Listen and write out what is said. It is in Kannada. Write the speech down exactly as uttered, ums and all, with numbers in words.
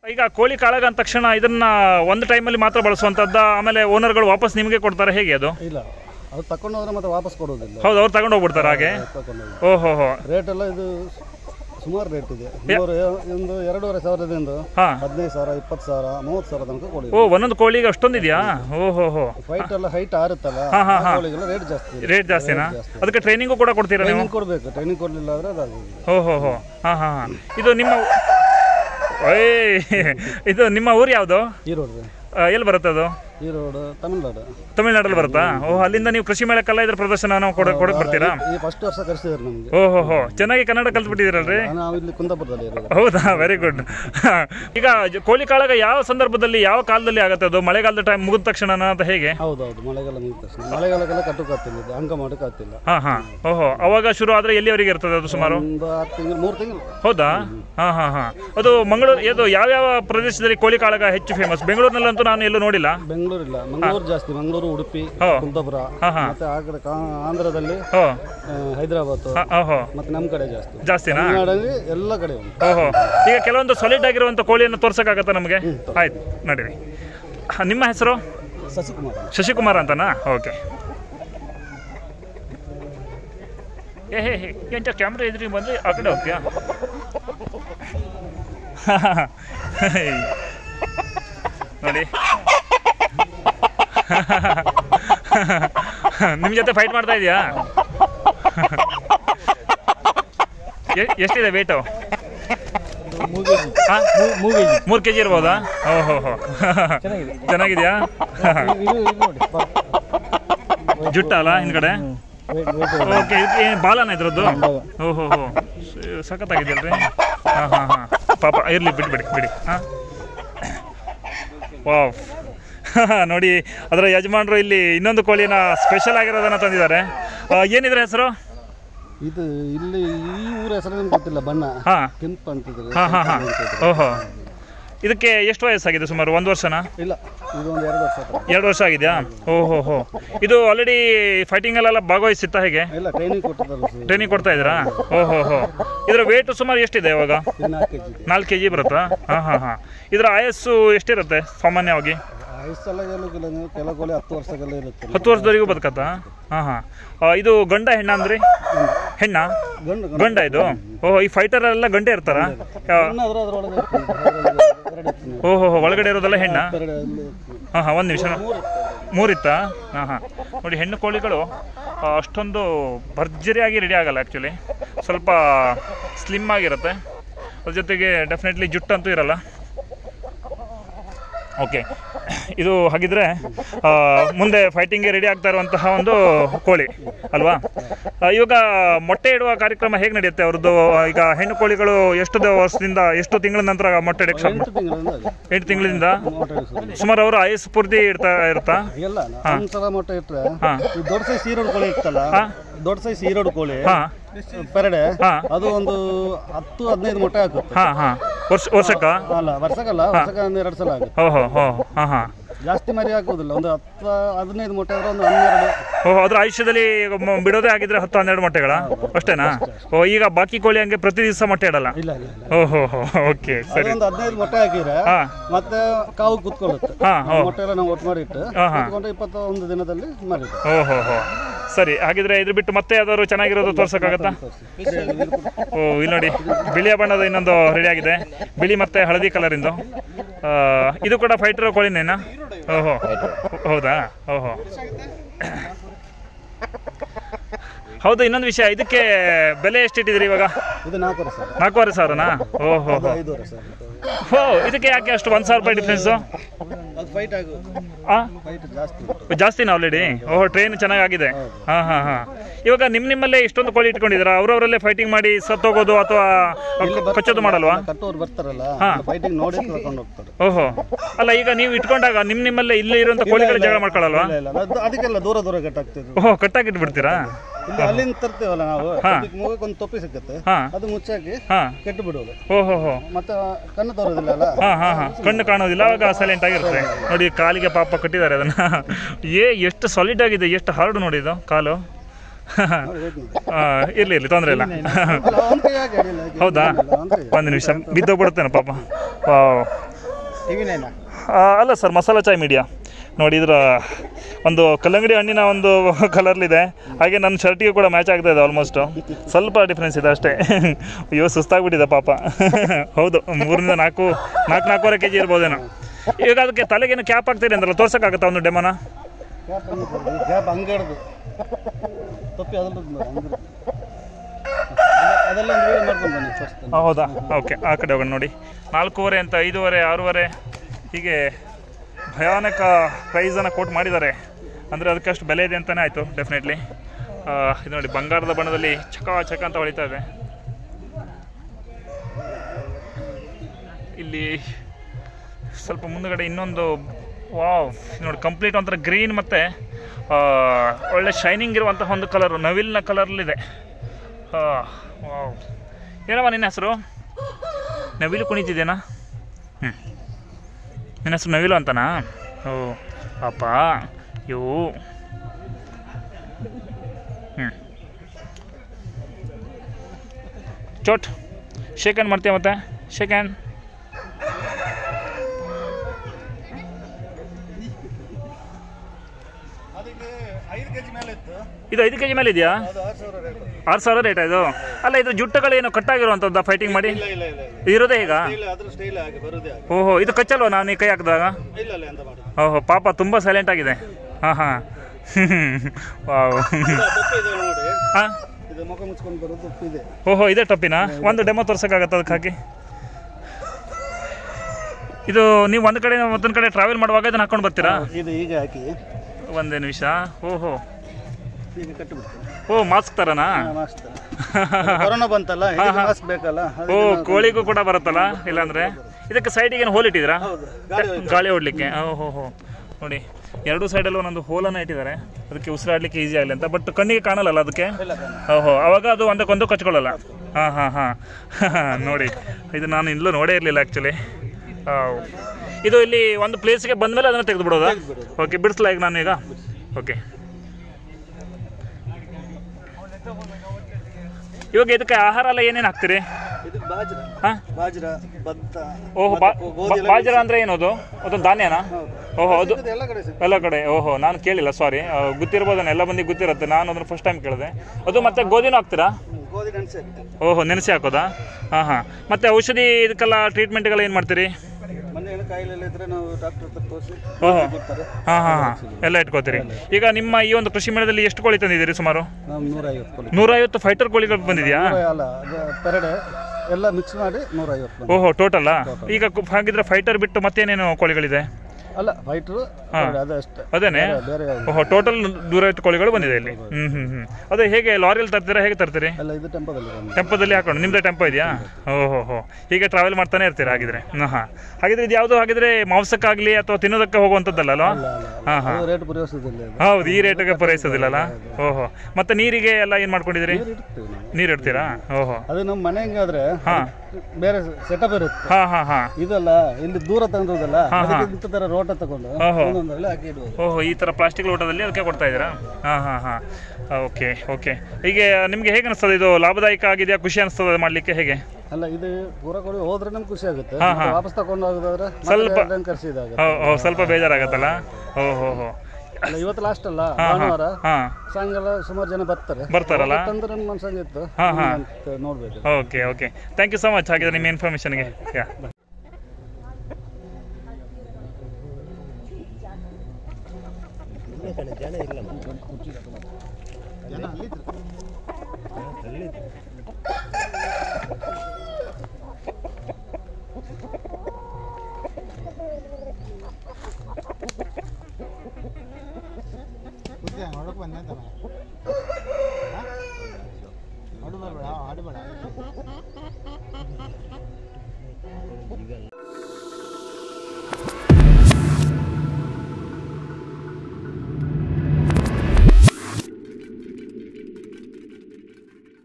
ಈಗ ಕೋಳಿ ಕಾಳಗ ಅಂದ ತಕ್ಷಣ ಇದನ್ನ ಒಂದು ಟೈಮಲ್ಲಿ ಮಾತ್ರ ಬಳಸುವಂತದ್ದ, ಆಮೇಲೆ ಓನರ್ಗಳು ವಾಪಸ್ ನಿಮಗೆ ಕೊಡ್ತಾರೆ, ಹೇಗೆ ಅದು? ಇಲ್ಲ, ಅದು ತಕೊಂಡು ಹೋದ್ರೆ ಮತ್ತೆ ವಾಪಸ್ ಕೊಡೋದಿಲ್ಲ. ಹೌದು, ಅವ್ರು ತಗೊಂಡು ಹೋಗ್ಬಿಡ್ತಾರೆ ಹಾಗೆ. ಓಹೋ ಹೋ. ರೇಟ್ ಎಲ್ಲ ಇದು ಸುಮಾರು ರೇಟ್ ಇದೆ. ಒಂದು ಎರಡೂವರೆ ಸಾವಿರದಿಂದ ಹದಿನೈದು ಸಾವಿರ, ಇಪ್ಪತ್ತು ಸಾವಿರ, ಮೂವತ್ತು ಸಾವಿರ ತನಕ ಕೋಳಿ. ಓ, ಒಂದೊಂದು ಕೋಳಿಗೆ ಅಷ್ಟೊಂದಿದೆಯಾ? ಓಹೋ ಹೋ. ಫೈಟ್ ಎಲ್ಲ ಹೈಟ್ ಆರುತ್ತಲ್ಲ, ಕೋಳಿಗೆಲ್ಲ ರೇಟ್ ಜಾಸ್ತಿ. ರೇಟ್ ಜಾಸ್ತಿನಾ? ಅದಕ್ಕೆ ಟ್ರೈನಿಂಗು ಕೂಡ ಕೊಡ್ತೀರಾ ನೀವು? ಕೊಡಬೇಕು, ಟ್ರೈನಿಂಗ್ ಕೊಡಲಿಲ್ಲ ಆದರೆ ಅದಾಗುತ್ತೆ. ಓಹೋ ಹೋ. ಹಾಂ ಹಾಂ ಹಾಂ. ಇದು ನಿಮ್ಮ ಏಯ್ ಇದು ನಿಮ್ಮ ಊರು ಯಾವುದು? ಈರೋಡು. ಎಲ್ಲಿ ಬರುತ್ತೆ ಅದು? ಈರೋಡು ತಮಿಳ್ನಾಡು. ತಮಿಳ್ನಾಡಲ್ಲಿ ಬರುತ್ತಾ? ಓಹ್, ಅಲ್ಲಿಂದ ನೀವು ಕೃಷಿ ಮೇಳಕ್ಕೆಲ್ಲ ಇದ್ರ ಪ್ರದರ್ಶನ ಕೊಡಕ್ಕೆ ಬರ್ತೀರಾ? ಈ ಫಸ್ಟ್ ವರ್ಷ ಕರೆಸಿದ್ರು ನಮಗೆ. ಓಹೋ ಹೋ. ಚೆನ್ನಾಗಿ ಕನ್ನಡ ಕಲ್ತ್ಬಿಟ್ಟಿದ್ದೀರಲ್ರಿ? ನಾವು ಇಲ್ಲಿ ಕುಂದಾಪುರದಲ್ಲಿ ಇರೋದು. ಹೌದಾ, ವೆರಿ ಗುಡ್. ಈಗ ಕೋಳಿ ಕಾಳಗ ಯಾವ ಸಂದರ್ಭದಲ್ಲಿ, ಯಾವ ಕಾಲದಲ್ಲಿ ಆಗುತ್ತೆ ಅದು? ಮಳೆಗಾಲದ ಟೈಮ್ ಮುಗಿದ ತಕ್ಷಣ ಅಂತ ಹೇಗೆ? ಹೌದೌದು, ಮಳೆಗಾಲ ಮುಗಿದ ತಕ್ಷಣ. ಮಳೆಗಾಲಕ್ಕೆಲ್ಲ ಕಟ್ಟುಕಾಗ್ತಿಲ್ಲ, ಅಂಕ ಮಾಡೋಕ್ಕಾಗ್ತಿಲ್ಲ. ಹಾಂ ಹಾಂ. ಓಹೋ, ಅವಾಗ ಶುರು ಆದರೆ ಎಲ್ಲಿವರೆಗೆ ಇರ್ತದೆ ಅದು? ಸುಮಾರು ಒಂದು ಆರು ತಿಂಗಳು, ಮೂರು ತಿಂಗಳು. ಹೌದಾ? ಹಾಂ ಹಾಂ ಹಾಂ. ಅದು ಮಂಗಳೂರು, ಇದು ಯಾವ್ಯಾವ ಪ್ರದೇಶದಲ್ಲಿ ಕೋಳಿ ಕಾಳಗ ಹೆಚ್ಚು ಫೇಮಸ್? ಬೆಂಗಳೂರಿನಲ್ಲಂತೂ ನಾನು ಎಲ್ಲೂ ನೋಡಿಲ್ಲ. ಬೆಂಗಳೂರಿಲ್ಲ, ಮಂಗಳೂರು ಜಾಸ್ತಿ. ಮಂಗಳೂರು, ಉಡುಪಿ, ಕುಂದಾಪುರ, ಮತ್ತೆ ಆ ಕಡೆ ಆಂಧ್ರದಲ್ಲಿ, ಹೈದರಾಬಾದ್, ಮತ್ತೆ ನಮ್ಮ ಕಡೆ ಜಾಸ್ತಿ. ಜಾಸ್ತಿನಾ? ತಮಿಳ್ನಾಡಲ್ಲಿ ಎಲ್ಲ ಕಡೆ. ಓಹೋ. ಈಗ ಕೆಲವೊಂದು ಸಾಲಿಡ್ ಆಗಿರುವಂಥ ಕೋಳಿಯನ್ನು ತೋರ್ಸಕ್ಕಾಗತ್ತಾ ನಮಗೆ? ಆಯ್ತು, ನಡೀರಿ. ನಿಮ್ಮ ಹೆಸರು? ಶಶಿಕುಮಾರ್. ಶಶಿಕುಮಾರ್ ಅಂತನಾ? ಓಕೆ. ಏ ಹೇ ಹೇ ಎಂಟ ಕ್ಯಾಮ್ರಾ ಇದ್ರಿ, ಬಂದು ಆ ಕಡೆ ಹೋಗ್ತೀಯಾ? ನೋಡಿ, ನಿಮ್ಮ ಜೊತೆ ಫೈಟ್ ಮಾಡ್ತಾ ಇದೆಯಾ? ಎಷ್ಟಿದೆ ವೇಟು? ಮೂರು ಕೆ ಜಿ ಇರ್ಬೋದಾ? ಓಹೋ ಹೋ. ಚೆನ್ನಾಗಿದೆಯಾ? ಜುಟ್ಟ ಅಲ್ಲ ಹಿಂದ್ಗಡೆ? ಓಕೆ. ಏನು ಬಾಲನ ಇದ್ರದ್ದು? ಓಹೋ ಹೋ, ಸಖತ್ತಾಗಿದೆಯಲ್ರಿ? ಹಾಂ ಹಾಂ ಹಾಂ. ಪಾಪ ಇರಲಿ, ಬಿಟ್ಬಿಡಿ ಬಿಡಿ. ಹಾಂ, ವಾವ್. ನೋಡಿ, ಅದರ ಯಜಮಾನರು ಇಲ್ಲಿ ಇನ್ನೊಂದು ಕೋಳಿನ ಸ್ಪೆಷಲ್ ಆಗಿರೋದನ್ನ ತಂದಿದ್ದಾರೆ. ಏನಿದ್ರೆ ಹೆಸರು? ಇದು ಇಲ್ಲಿ ಈ ಊರ ಹೆಸರು ನಮ್ಗೆ ಗೊತ್ತಿಲ್ಲ. ಬಣ್ಣ ಕೆಂಪು ಅಂತಿದ್ರು. ಹಾಂ ಹಾಂ ಹಾಂ. ಓಹೋ. ಇದಕ್ಕೆ ಎಷ್ಟು ವಯಸ್ಸಾಗಿದೆ? ಸುಮಾರು ಒಂದು ವರ್ಷನಾ? ಇಲ್ಲ, ಇದು ಒಂದು ಎರಡು ವರ್ಷ. ಎರಡು ವರ್ಷ ಆಗಿದೆಯಾ? ಓಹೋ ಹೋ. ಇದು ಆಲ್ರೆಡಿ ಫೈಟಿಂಗಲ್ಲೆಲ್ಲ ಭಾಗವಹಿಸಿತ್ತಾ ಹೇಗೆ? ಇಲ್ಲ, ಟ್ರೈನಿಂಗ್ ಕೊಡ್ತಾರೆ. ಟ್ರೈನಿಂಗ್ ಕೊಡ್ತಾ ಇದ್ದೀರಾ? ಓಹೋ ಹೋ. ಇದರ ವೇಟ್ ಸುಮಾರು ಎಷ್ಟಿದೆ ಇವಾಗ? ನಾಲ್ಕು ಕೆ ಜಿ ಬರುತ್ತಾ? ಹಾಂ ಹಾಂ ಹಾಂ. ಇದರ ಆಯಸ್ಸು ಎಷ್ಟಿರುತ್ತೆ ಸಾಮಾನ್ಯವಾಗಿ? ಆಯಸ್ಸೆಲ್ಲ ಕೆಲವು ಕೆಲವು ಕೋಳಿ ಹತ್ತು ವರ್ಷಗೆಲ್ಲ ಇರುತ್ತೆ. ಹತ್ತು ವರ್ಷದವರೆಗೂ ಬದುಕತ್ತಾ? ಹಾಂ ಹಾಂ. ಇದು ಗಂಡ ಹೆಣ್ಣ ಅಂದ್ರಿ? ಹೆಣ್ಣ? ಗಂಡ ಇದು? ಓಹೋ. ಈ ಫೈಟರ್ ಎಲ್ಲ ಗಂಡೆ ಇರ್ತಾರ? ಓಹೋ, ಒಳಗಡೆ ಇರೋದೆಲ್ಲ ಹೆಣ್ಣ? ಹಾಂ ಹಾಂ. ಒಂದು ನಿಮಿಷ, ಮೂರಿತ್ತಾ? ಹಾಂ ಹಾಂ. ನೋಡಿ, ಹೆಣ್ಣು ಕೋಳಿಗಳು ಅಷ್ಟೊಂದು ಭರ್ಜರಿಯಾಗಿ ರೆಡಿ ಆಗಲ್ಲ. ಆ್ಯಕ್ಚುಲಿ ಸ್ವಲ್ಪ ಸ್ಲಿಮ್ ಆಗಿರುತ್ತೆ. ಅದ್ರ ಜೊತೆಗೆ ಡೆಫಿನೆಟ್ಲಿ ಜುಟ್ಟಂತೂ ಇರಲ್ಲ. ಓಕೆ. ಇದು ಹಾಗಿದ್ರೆ ಮುಂದೆ ಫೈಟಿಂಗ್ಗೆ ರೆಡಿ ಆಗ್ತಾ ಇರುವಂತಹ ಒಂದು ಕೋಳಿ ಅಲ್ವಾ? ಇವಾಗ ಮೊಟ್ಟೆ ಇಡುವ ಕಾರ್ಯಕ್ರಮ ಹೇಗೆ ನಡೆಯುತ್ತೆ ಅವ್ರದ್ದು? ಈಗ ಹೆಣ್ಣು ಕೋಳಿಗಳು ಎಷ್ಟು ವರ್ಷದಿಂದ, ಎಷ್ಟು ತಿಂಗಳ ನಂತರ ಮೊಟ್ಟೆ ಇಡಕ್ಕೆ ಸ್ಟಾರ್ಟ್? ಎಂಟು ತಿಂಗಳಿಂದ ಸುಮಾರು ಅವರು ಆಯಸ್ಸು ಪೂರ್ತಿ ಇಡ್ತಾ ಇರುತ್ತಾ? ಮೊಟ್ಟೆ ಇಟ್ಟರೆ ದೊಡ್ಡ ಸೈಜ್ ಈರೋಡು ಕೋಳಿ ಇರ್ತಲ್ಲ, ದೊಡ್ಡ ಸೈಜ್ ಈರೋಡು ಕೋಳಿ ಪೆರಡೆ, ಅದು ಒಂದು ಹತ್ತು ಹದಿನೈದು ಮೊಟ್ಟೆ ಹಾಕುತ್ತೆ. ಹಾಂ ಹಾಂ. ವರ್ಷ ವರ್ಷಕ್ಕ ಅಲ್ಲ, ವರ್ಷಕ್ಕಲ್ಲ, ವರ್ಷಕ್ಕೆ ಒಂದು ಎರಡು ಸಲ ಆಗುತ್ತೆ. ಓಹೋ ಹೋ. ಹಾಂ ಹಾಂ. ಜಾಸ್ತಿ ಮರಿ ಹಾಕೋದಿಲ್ಲ, ಒಂದು ಹತ್ತು ಹದಿನೈದು ಮೊಟ್ಟೆ ಆದ್ರೆ ಒಂದು ಹನ್ನೆರಡು. ಓಹೋ, ಅದ್ರ ಆಯುಷ್ಯದಲ್ಲಿ ಬಿಡೋದೇ ಆಗಿದ್ರೆ ಹತ್ತು ಹನ್ನೆರಡು ಮೊಟ್ಟೆಗಳ ಅಷ್ಟೇನಾ? ಓ, ಈಗ ಬಾಕಿ ಕೋಳಿ ಹಂಗೆ ಪ್ರತಿ ದಿವಸ ಮೊಟ್ಟೆ ಇಡಲ್ಲ? ಇಲ್ಲ ಇಲ್ಲ. ಓಹೋ ಹೋ. ಓಕೆ, ಸರಿ. ಒಂದು ಹದಿನೈದು ಮೊಟ್ಟೆ ಹಾಕಿದ್ರೆ ಮತ್ತೆ ಕಾವು ಕುತ್ಕೊಳ್ಳುತ್ತೆ. ಮೊಟ್ಟೆ ಎಲ್ಲ ನಾವು ಒಟ್ಟು ಮಾಡಿ ಇಟ್ಟು ಕುತ್ಕೊಂಡು ಇಪ್ಪತ್ತೊಂದು ದಿನದಲ್ಲಿ ಮರಿ. ಓಹೋ ಹೋ. ಸರಿ, ಹಾಗಿದ್ರೆ ಇದ್ರ ಬಿಟ್ಟು ಮತ್ತೆ ಯಾವ್ದಾದ್ರು ಚೆನ್ನಾಗಿರೋದು ತೋರ್ಸಕ್ಕಾಗತ್ತಾ? ಓ, ಇಲ್ಲಿ ನೋಡಿ, ಬಿಳಿಯ ಬಣ್ಣದ ಇನ್ನೊಂದು ರೆಡಿ ಆಗಿದೆ, ಬಿಳಿ ಮತ್ತೆ ಹಳದಿ ಕಲರಿಂದು. ಇದು ಕೂಡ ಫೈಟರ್ ಕೋಳಿನೇನಾ? ಓಹೋ, ಹೌದಾ? ಓಹೋ, ಹೌದು. ಇನ್ನೊಂದು ವಿಷಯ, ಇದಕ್ಕೆ ಬೆಲೆ ಎಷ್ಟಿಟ್ಟಿದ್ರಿ ಇವಾಗ? ಇದು ನಾಲ್ಕೂವರೆ ಸಾವಿರ. ನಾಲ್ಕೂವರೆ ಸಾವಿರನಾ? ಓಹೋ, ಹೋ. ಇದಕ್ಕೆ ಯಾಕೆ ಅಷ್ಟು ಒಂದು ಸಾವಿರ ರೂಪಾಯಿ ಡಿಫ್ರೆನ್ಸು? ಜಾಸ್ತಿನಾ ಆಲ್ರೆಡಿ? ಓಹೋ, ಟ್ರೈನ್ ಚೆನ್ನಾಗಿದೆ. ಹಾಂ ಹಾಂ ಹಾಂ. ಇವಾಗ ನಿಮ್ಮ ನಿಮ್ಮಲ್ಲೇ ಇಷ್ಟೊಂದು ಕೋಳಿ ಇಟ್ಕೊಂಡಿದ್ದೀರಾ? ಅವರವರಲ್ಲೇ ಫೈಟಿಂಗ್ ಮಾಡಿ ಸತ್ತೋಗೋದು ಅಥವಾ ಕಚ್ಚೋದು ಮಾಡಲ್ವಾ? ಓಹೋ. ಅಲ್ಲ, ಈಗ ನೀವು ಇಟ್ಕೊಂಡಾಗ ನಿಮ್ಮ ನಿಮ್ಮಲ್ಲೇ ಇಲ್ಲೇ ಇರುವಂತ ಕೋಳಿಗಳ ಜಗಳ ಮಾಡ್ಕೊಳ್ಳಲ್ವಾ? ಅದಕ್ಕೆಲ್ಲ ದೂರ ದೂರ ಕಟ್ಟಾಗ್ತದೆ. ಓಹೋ, ಕಟ್ಟಾಕಿಟ್ಬಿಡ್ತೀರಾ? ಅಲ್ಲಿಂದ ತರ್ತೇವಲ್ಲ ನಾವು, ಮೂಗಕ್ಕೊಂದು ತೊಪ್ಪಿ ಸಿಗುತ್ತೆ, ಅದು ಮುಚ್ಚಾಕಿ ಕೆಟ್ಟು ಬಿಡೋದು. ಓಹೋ ಹೋ. ಮತ್ತೆ ಕಣ್ಣು ತೋರೋದಿಲ್ಲ ಅಲ್ಲ? ಹಾ ಹಾ ಹಾ. ಕಣ್ಣು ಕಾಣೋದಿಲ್ಲ, ಅವಾಗ ಸೈಲೆಂಟ್ ಆಗಿರುತ್ತೆ. ನೋಡಿ, ಕಾಲಿಗೆ ಪಾಪ ಕಟ್ಟಿದ್ದಾರೆ ಅದನ್ನ. ಏ, ಎಷ್ಟು ಸಾಲಿಡ್ ಆಗಿದೆ, ಎಷ್ಟು ಹಾರ್ಡ್ ನೋಡಿ ಇದು ಕಾಲು. ಇರ್ಲಿ ಇರ್ಲಿ, ತೊಂದರೆ ಇಲ್ಲ. ಹೌದಾ? ಒಂದು ನಿಮಿಷ, ಬಿದ್ದೋಗ್ಬಿಡುತ್ತೇನೆ ಪಾಪ. ಟಿ ವಿ ನೈನಾ? ಅಲ್ಲ ಸರ್, ಮಸಾಲಾ ಚಾಯ್ ಮೀಡಿಯಾ. ನೋಡಿ, ಇದರ ಒಂದು ಕಲ್ಲಂಗಡಿ ಹಣ್ಣಿನ ಒಂದು ಕಲರ್ಲಿದೆ, ಹಾಗೆ ನನ್ನ ಶರ್ಟಿಗೆ ಕೂಡ ಮ್ಯಾಚ್ ಆಗ್ತಾ ಇದೆ. ಆಲ್ಮೋಸ್ಟು ಸ್ವಲ್ಪ ಡಿಫ್ರೆನ್ಸ್ ಇದೆ ಅಷ್ಟೇ. ಅಯ್ಯೋ, ಸುಸ್ತಾಗ್ಬಿಟ್ಟಿದೆ ಪಾಪ. ಹೌದು, ಮೂರಿಂದ ನಾಲ್ಕು ನಾಲ್ಕು ನಾಲ್ಕೂವರೆ ಕೆ ಜಿ ಇರ್ಬೋದೇನೋ. ಈಗ ಅದಕ್ಕೆ ತಲೆಗೇನು ಕ್ಯಾಪ್ ಆಗ್ತೀರಿ ಅಂದ್ರಲ್ಲ, ತೋರ್ಸೋಕ್ಕಾಗತ್ತಾ ಒಂದು ಡೆಮೋನ? ಕ್ಯಾಪ್ ಹಂಗಡ್ದು ತಪ್ಪಿ ಅದಲ್ಲ ಅದೆಲ್ಲ ಮಾಡ್ಕೊಂಡು ಬನ್ನಿ, ತೋರಿಸ್ತೀನಿ. ಹೌದಾ? ಓಕೆ, ಆ ಕಡೆ ಹೋಗೋಣ. ನೋಡಿ, ನಾಲ್ಕೂವರೆ ಅಂತ ಐದೂವರೆ ಆರೂವರೆ ಹೀಗೆ ಭಯಾನಕ ಪ್ರೈಸನ್ನು ಕೋಟ್ ಮಾಡಿದ್ದಾರೆ. ಅಂದರೆ ಅದಕ್ಕಷ್ಟು ಬೆಲೆ ಇದೆ ಅಂತಲೇ ಆಯಿತು ಡೆಫಿನೆಟ್ಲಿ. ಇದು ನೋಡಿ, ಬಂಗಾರದ ಬಣ್ಣದಲ್ಲಿ ಚಕ ಚಕ ಅಂತ ಹೊಳಿತಾ ಇದೆ. ಇಲ್ಲಿ ಸ್ವಲ್ಪ ಮುಂದುಗಡೆ ಇನ್ನೊಂದು ವಾವ್, ನೋಡಿ ಕಂಪ್ಲೀಟ್ ಒಂಥರ ಗ್ರೀನ್ ಮತ್ತು ಒಳ್ಳೆ ಶೈನಿಂಗ್ ಇರುವಂತಹ ಒಂದು ಕಲರು, ನವಿಲಿನ ಕಲರ್ಲಿದೆ. ವಾವ್, ಏನವ ನಿನ್ನ ಹೆಸರು? ನವಿಲು ಕುಣಿತಿದ್ದೇನಾ? ಹ್ಞೂ, ನಿನ್ನ ಹೆಸರು ನವಿಲು ಅಂತನಾ? ಓ ಪಾಪ, ಇವು ಹ್ಞೂ ಚೋಟ್ ಶೇಕ್ ಹ್ಯಾಂಡ್ ಮಾಡ್ತೀಯ ಮತ್ತೆ? Shake hand. ಇದು ಐದು ಕೆ ಜಿ ಮೇಲೆ ಇದೆಯಾ? ಆರು ಸಾವಿರ ರೇಟ್ ಇದು? ಅಲ್ಲ, ಇದು ಜುಟ್ಟುಗಳೇನು ಕಟ್ಟಾಗಿರುವಂಥದ್ದು ಫೈಟಿಂಗ್ ಮಾಡಿ ಇರೋದೇ ಈಗ? ಓಹೋ, ಇದು ಕಚ್ಚಲ್ವ ನಾನು ಈ ಕೈ ಹಾಕಿದಾಗ? ಓಹೋ ಪಾಪ, ತುಂಬ ಸೈಲೆಂಟ್ ಆಗಿದೆ. ಹಾಂ ಹಾಂ ವಾವ್. ಹಾಂ, ಓಹೋ ಇದೇ ಟೊಪ್ಪಿನಾ? ಒಂದು ಡೆಮೋ ತೋರ್ಸೋಕ್ಕಾಗತ್ತೆ ಅದಕ್ಕೆ ಹಾಕಿ? ಇದು ನೀವು ಒಂದು ಕಡೆ ಮತ್ತೊಂದು ಕಡೆ ಟ್ರಾವೆಲ್ ಮಾಡುವಾಗ ಇದನ್ನು ಹಾಕೊಂಡು ಬರ್ತೀರಾ? ಇದು ಈಗ ಹಾಕಿ ಒಂದೇ ನಿಮಿಷ. ಓಹೋ, ಓ ಮಾಸ್ಕ್ ತರನಾ? ಕೊರೋನಾ ಬಂತಲ್ಲ, ಮಾಸ್ಕ್ ಬೇಕಲ್ಲ. ಓ, ಕೋಳಿಗೂ ಕೂಡ ಬರುತ್ತಲ್ಲ. ಇಲ್ಲಾಂದ್ರೆ ಇದಕ್ಕೆ ಸೈಡಿಗೆ ಹೋಲ್ ಇಟ್ಟಿದ್ದೀರಾ ಗಾಳಿ ಹೊಡ್ಲಿಕ್ಕೆ? ಓಹೋ ಹೋ, ನೋಡಿ ಎರಡೂ ಸೈಡಲ್ಲಿ ಒಂದೊಂದು ಹೋಲನ್ನು ಇಟ್ಟಿದ್ದಾರೆ, ಅದಕ್ಕೆ ಉಸಿರಾಡ್ಲಿಕ್ಕೆ ಈಸಿ ಆಗಲಿ ಅಂತ. ಬಟ್ ಕಣ್ಣಿಗೆ ಕಾಣಲ್ಲ ಅದಕ್ಕೆ? ಓಹೋ, ಅವಾಗ ಅದು ಒಂದಕ್ಕೊಂದು ಕಚ್ಕೊಳ್ಳಲ್ಲ. ಹಾಂ ಹಾಂ ಹಾಂ ನೋಡಿ, ಇದು ನಾನು ಇಲ್ಲೂ ನೋಡೇ ಇರಲಿಲ್ಲ ಆ್ಯಕ್ಚುಲಿ. ಇದು ಇಲ್ಲಿ ಒಂದು ಪ್ಲೇಸ್ಗೆ ಬಂದಮೇಲೆ ಅದನ್ನು ತೆಗೆದು ಬಿಡೋದಾ? ಓಕೆ, ಬಿಡಿಸ್ಲಾ ಈಗ ನಾನು ಈಗ? ಓಕೆ, ಇವಾಗ ಇದಕ್ಕೆ ಆಹಾರ ಎಲ್ಲ ಏನೇನು ಹಾಕ್ತೀರಿ? ಹಾಂ, ಓಹೋ, ಬಾಜ್ರ ಅಂದರೆ ಏನದು? ಅದೊಂದು ಧಾನ್ಯನಾ? ಓಹೋ, ಅದು ಎಲ್ಲ ಕಡೆ? ಓಹೋ, ನಾನು ಕೇಳಿಲ್ಲ, ಸಾರಿ. ಗೊತ್ತಿರ್ಬೋದನ್ನ, ಎಲ್ಲ ಮಂದಿಗೆ ಗೊತ್ತಿರುತ್ತೆ, ನಾನು ಅದನ್ನು ಫಸ್ಟ್ ಟೈಮ್ ಕೇಳಿದೆ. ಅದು ಮತ್ತೆ ಗೋಧಿನೂ ಹಾಕ್ತೀರಾ? ಓಹೋ, ನೆನೆಸಿ ಹಾಕೋದಾ? ಹಾಂ ಹಾಂ. ಮತ್ತು ಔಷಧಿ ಇದಕ್ಕೆಲ್ಲ ಟ್ರೀಟ್ಮೆಂಟ್ಗೆಲ್ಲ ಏನು ಮಾಡ್ತೀರಿ? ಓಹೋ, ಹಾಂ ಹಾಂ ಹಾಂ, ಎಲ್ಲ ಇಟ್ಕೋತೀರಿ. ಈಗ ನಿಮ್ಮ ಈ ಒಂದು ಕೃಷಿ ಮೇಳದಲ್ಲಿ ಎಷ್ಟು ಕೋಳಿ ತಂದಿದ್ದೀರಿ ಸುಮಾರು? ನೂರೈವತ್ತು ಫೈಟರ್ ಕೋಳಿಗಳು ಬಂದಿದೆಯಾ? ಎಲ್ಲ ಮಿಕ್ಸ್ ಮಾಡಿ ನೂರೈವತ್ತು. ಓಹೋ, ಟೋಟಲ್ಲ? ಈಗ ಹಾಗಿದ್ರೆ ಫೈಟರ್ ಬಿಟ್ಟು ಮತ್ತೇನೇನು ಕೋಳಿಗಳಿದೆ? ಅಲ್ಲ, ಫೈಟ್ರು ಅದೇನೆ. ಓಹೋ, ಟೋಟಲ್ ನೂರೈವತ್ತು ಕೋಳಿಗಳು ಬಂದಿದೆ ಇಲ್ಲಿ. ಹ್ಮ್ ಹ್ಮ್ ಹ್ಮ್ ಅದೇ ಹೇಗೆ ಲಾರಿಯಲ್ಲಿ ತರ್ತೀರಾ, ಹೇಗೆ ತರ್ತೀರಿ? ಟೆಂಪೋದಲ್ಲಿ ಹಾಕೊಂಡು? ನಿಮ್ದೇ ಟೆಂಪೋ ಇದೆಯಾ? ಓಹೋ ಹೋ, ಹೀಗೆ ಟ್ರಾವೆಲ್ ಮಾಡ್ತಾನೆ ಇರ್ತೀರಾ ಹಾಗಿದ್ರೆ? ಹಾಂ ಹಾಂ. ಹಾಗಿದ್ರೆ ಇದು ಯಾವುದು ಹಾಗಿದ್ರೆ ಮಾಂಸಕ್ಕಾಗಲಿ ಅಥವಾ ತಿನ್ನೋದಕ್ಕೆ ಹೋಗುವಂಥದ್ದಲ್ಲ ಅಲ್ವಾ? ಹಾಂ ಹಾಂ, ಹೌದು, ಈ ರೇಟಿಗೆ ಪೂರೈಸೋದಿಲ್ಲಲ್ಲ. ಓಹೋ, ಮತ್ತೆ ನೀರಿಗೆ ಎಲ್ಲ ಏನು ಮಾಡ್ಕೊಂಡಿದ್ದೀರಿ? ನೀರು ಇಡ್ತೀರಾ? ಓಹೋ, ಅದು ನಮ್ಮ ಮನೆ ಹೆಂಗಾದ್ರೆ ಹಾಂ ಬೇರೆ ಸೆಟಪ್ ಇರುತ್ತೆ. ಹಾಂ ಹಾಂ ಹಾಂ, ಇದಲ್ಲ ಇಲ್ಲಿ ದೂರ ತಂದಲ್ಲ, ರೋಟ ತಗೊಂಡು ಓಹೋ, ಈ ಥರ ಪ್ಲಾಸ್ಟಿಕ್ ಲೋಟದಲ್ಲಿ ಅದಕ್ಕೆ ಕೊಡ್ತಾ ಇದ್ದೀರಾ? ಹಾಂ ಹಾಂ ಹಾಂ, ಓಕೆ ಓಕೆ. ಹೀಗೆ ನಿಮಗೆ ಹೇಗೆ ಅನಿಸ್ತದೆ? ಇದು ಲಾಭದಾಯಕ ಆಗಿದೆಯಾ? ಖುಷಿ ಅನಿಸ್ತದೆ ಮಾಡಲಿಕ್ಕೆ? ಹೇಗೆ? ಅಲ್ಲ, ಇದು ಪೂರ ಕೊಡಿ ಹೋದ್ರೆ ನಮ್ಗೆ ಖುಷಿ ಆಗುತ್ತೆ. ಹಾಂ ಹಾಂ, ವಾಪಸ್ ತಗೊಂಡು ಹೋಗೋದಾದ್ರೆ ಸ್ವಲ್ಪ ಖರ್ಚಿದಾಗ ಓ ಸ್ವಲ್ಪ ಬೇಜಾರಾಗತ್ತಲ್ಲ? ಓಹೋ ಹೋ. ಅಲ್ಲ, ಇವತ್ತು ಲಾಸ್ಟ್ ಅಲ್ಲ, ಭಾನುವಾರ ಸಾಯಂಕಾಲ ಸುಮಾರು ಜನ ಬರ್ತಾರೆ ಬರ್ತಾರಲ್ಲ ಅಂದ್ರೆ ನನ್ನ ಮನಸ್ಸಂಗೆ ಇತ್ತು. ಹಾಂ ಹಾಂ, ನೋಡ್ಬೇಕು. Okay okay, thank you so much ಹಾಗಿದ್ರೆ ನಿಮ್ಮ ಇನ್ಫಾರ್ಮೇಷನ್ಗೆ. ಯಾ, ಜನ ಇಲ್ಲ, ಜನ ನೋಡಕ್ ಬಂದೆ ಅಂತ ಆಡು ಬೇಡ ಆಡು ಬೇಡ.